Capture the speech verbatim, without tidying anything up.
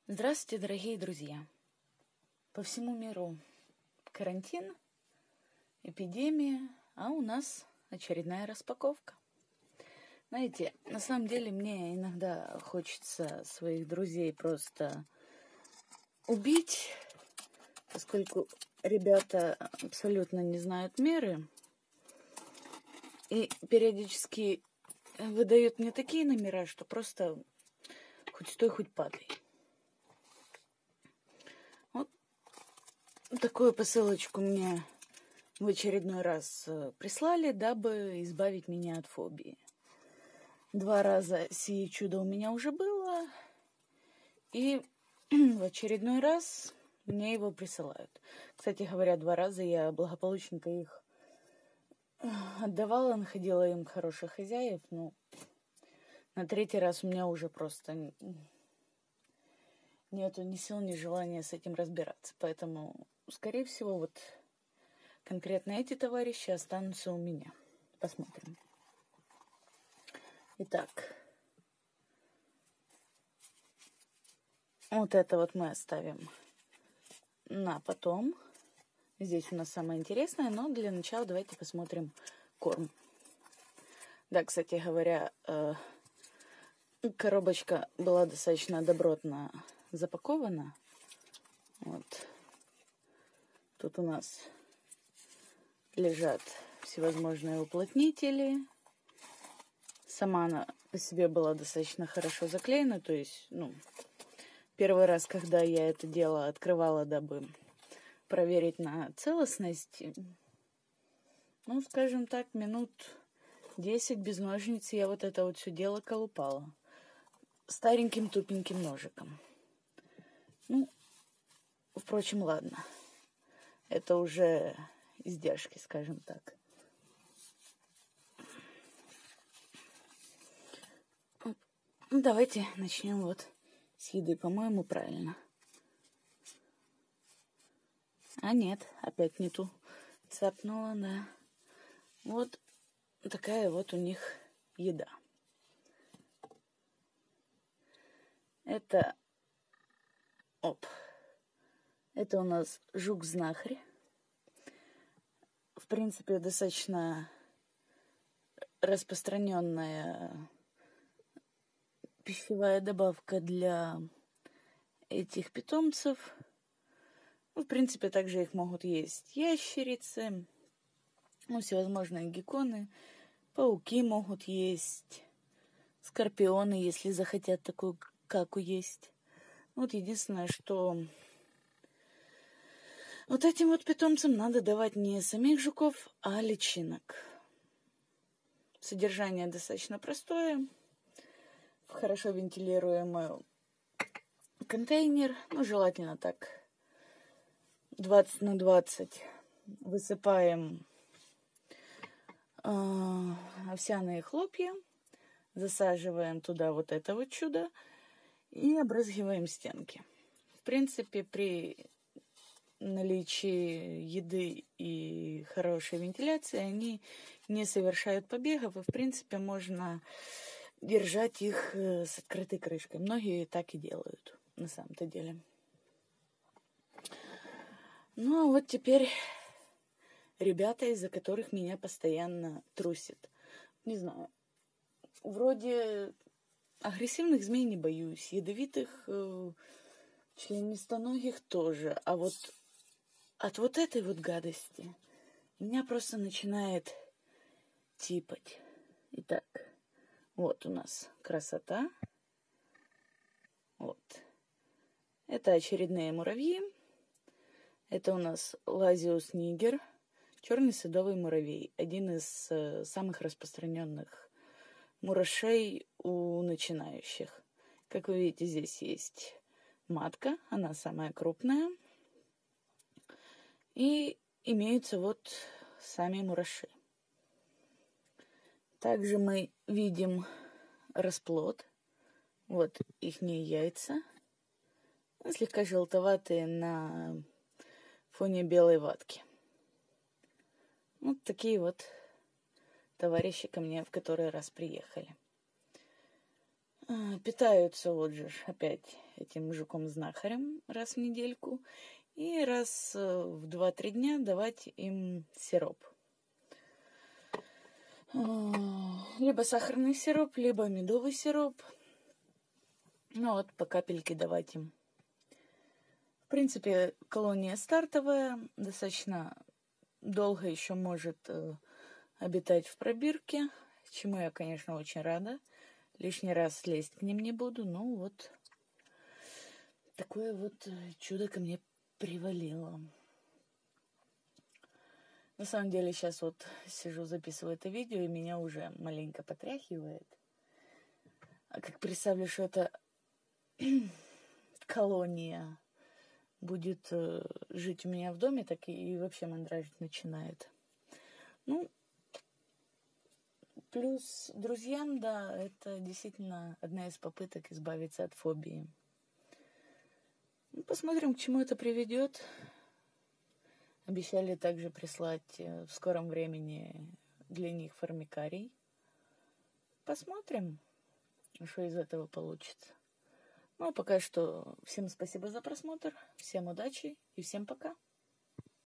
Здравствуйте, дорогие друзья! По всему миру карантин, эпидемия, а у нас очередная распаковка. Знаете, на самом деле мне иногда хочется своих друзей просто убить, поскольку ребята абсолютно не знают меры и периодически выдают мне такие номера, что просто хоть стой, хоть падай. Вот такую посылочку мне в очередной раз прислали, дабы избавить меня от фобии. Два раза сие чудо у меня уже было, и в очередной раз мне его присылают. Кстати говоря, два раза я благополучненько их отдавала, находила им хороших хозяев, но на третий раз у меня уже просто нету ни сил, ни желания с этим разбираться. Поэтому, скорее всего, вот конкретно эти товарищи останутся у меня. Посмотрим. Итак, вот это вот мы оставим на потом. Здесь у нас самое интересное, но для начала давайте посмотрим корм. Да, кстати говоря, коробочка была достаточно добротно запакована. Вот. Тут у нас лежат всевозможные уплотнители. Сама она по себе была достаточно хорошо заклеена. То есть, ну, первый раз, когда я это дело открывала, дабы проверить на целостность, ну, скажем так, минут десять без ножниц я вот это вот все дело колупала стареньким тупеньким ножиком. Ну, впрочем, ладно. Это уже издержки, скажем так. Ну, давайте начнем вот с еды, по-моему, правильно. А нет, опять не ту цапнула, да. Вот такая вот у них еда. Это, оп, это у нас жук-знахарь. В принципе, достаточно распространенная пищевая добавка для этих питомцев. Ну, в принципе, также их могут есть ящерицы, ну, всевозможные гекконы, пауки могут есть, скорпионы, если захотят такую каку есть. Вот единственное, что вот этим вот питомцам надо давать не самих жуков, а личинок. Содержание достаточно простое. В хорошо вентилируемый контейнер, ну, желательно так, двадцать на двадцать. Высыпаем э, овсяные хлопья, засаживаем туда вот это вот чудо и обрызгиваем стенки. В принципе, при наличии еды и хорошей вентиляции они не совершают побегов, и, в принципе, можно держать их с открытой крышкой. Многие так и делают, на самом-то деле. Ну, а вот теперь ребята, из-за которых меня постоянно трусит. Не знаю, вроде агрессивных змей не боюсь, ядовитых э, членистоногих тоже. А вот от вот этой вот гадости меня просто начинает типать. Итак, вот у нас красота. Вот. Это очередные муравьи. Это у нас лазиус нигер, черный садовый муравей. Один из э, самых распространенных мурашей у начинающих. Как вы видите, здесь есть матка, она самая крупная. И имеются вот сами мураши. Также мы видим расплод. Вот их яйца. Слегка желтоватые на фоне белой ватки. Вот такие вот товарищи ко мне в который раз приехали. Питаются вот же опять этим жуком-знахарем раз в недельку. И раз в два-три дня давать им сироп. Либо сахарный сироп, либо медовый сироп. Ну вот, по капельке давать им. В принципе, колония стартовая, достаточно долго еще может обитать в пробирке, чему я, конечно, очень рада. Лишний раз лезть к ним не буду, но вот такое вот чудо ко мне привалило. На самом деле сейчас вот сижу, записываю это видео, и меня уже маленько потряхивает. А как представлю, что это колония будет жить у меня в доме, так и вообще мандражить начинает. Ну, плюс друзьям, да, это действительно одна из попыток избавиться от фобии. Ну, посмотрим, к чему это приведет. Обещали также прислать в скором времени для них формикарий. Посмотрим, что из этого получится. Ну, а пока что всем спасибо за просмотр, всем удачи и всем пока.